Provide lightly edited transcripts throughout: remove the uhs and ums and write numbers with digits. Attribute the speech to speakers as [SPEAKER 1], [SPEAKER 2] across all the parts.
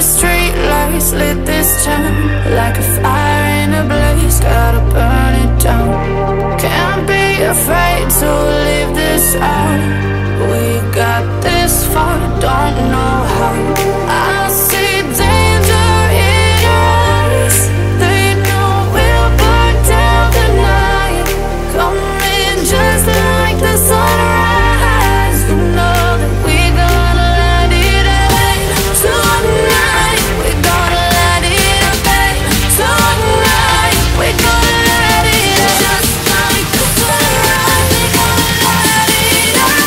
[SPEAKER 1] street lights lit this town like a fire in a blaze, gotta burn it down. Can't be afraid to leave this out. We got this far, don't know how. I see danger in your eyes. They know we'll burn down the night. Coming just like the sunrise. You know that we're gonna let it rain tonight. We're gonna let it rain tonight. We're gonna let it just like the sunrise. We're gonna let it rain.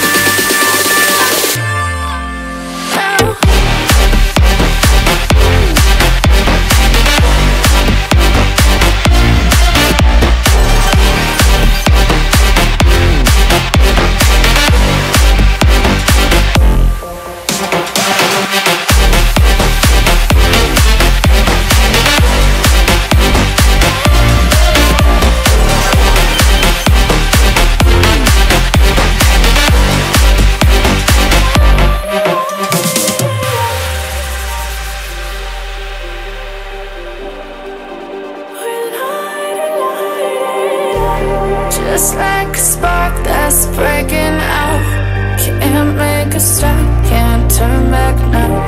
[SPEAKER 1] Just like a spark that's breaking out. Can't make a stop, can't turn back now.